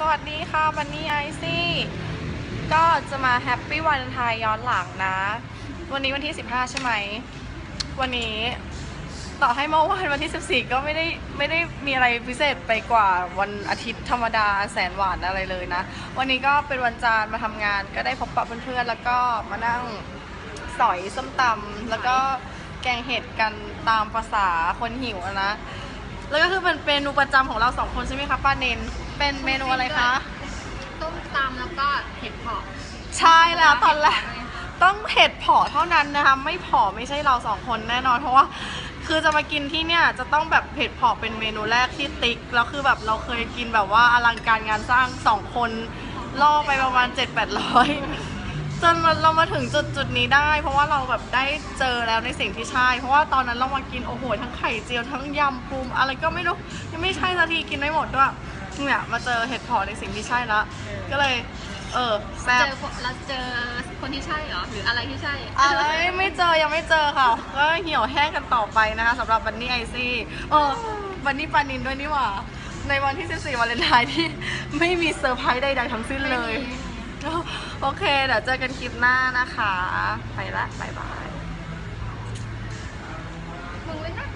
วัสดีค่ะบันนี่ไอซี่ก็จะมาแฮปปี้วันไทยย้อนหลังนะวันนี้วันที่15ใช่ไหมวันนี้ต่อให้เมื่อวานวันที่14ก็ไม่ได้มีอะไรพิเศษไปกว่าวันอาทิตย์ธรรมดาแสนหวานอะไรเลยนะวันนี้ก็เป็นวันจันทร์มาทำงานก็ได้พบปะเพื่อนๆแล้วก็มานั่งสอยส้มตำแล้วก็แกงเห็ดกันตามภาษาคนหิวนะแล้วก็คือเป็นเมนูประจำของเรา2คนใช่ไหมคะป้าเนนเป็นเมนูอะไรคะต้มตำแล้วก็เห็ดเผาะใช่แล้วตอนแรกต้องเห็ดเผาะเท่านั้นนะคะไม่เผาะไม่ใช่เรา2คนแน่นอนเพราะว่าคือจะมากินที่เนี่ยจะต้องแบบเห็ดเผาะเป็นเมนูแรกที่ติ๊กแล้วคือแบบเราเคยกินแบบว่าอลังการงานสร้าง2คนล่อไปประมาณ700-800จนเรามาถึงจุดนี้ได้เพราะว่าเราแบบได้เจอแล้วในสิ่งที่ใช่เพราะว่าตอนนั้นเรามากินโอ้โหทั้งไข่เจียวทั้งยำปูอะไรก็ไม่รู้ยังไม่ใช่สักทีกินไม่หมดด้วยเนี่ยมาเจอเห็ดเผาะในสิ่งที่ใช่แล้วก็เลยแซ่บแล้วเจอคนที่ใช่เหรอหรืออะไรที่ใช่อะไรไม่เจอยังไม่เจอค่ะก็เหี่ยวแห้งกันต่อไปนะคะสำหรับบันนี่ไอซี่บันนี่ปานินด้วยนี่หว่าในวันที่14วาเลนไทน์ที่ไม่มีเซอร์ไพรส์ใดๆทั้งสิ้นเลยโอเคเดี๋ยวเจอกันคลิปหน้านะคะไปละบ๊ายบายมึงไม่น่า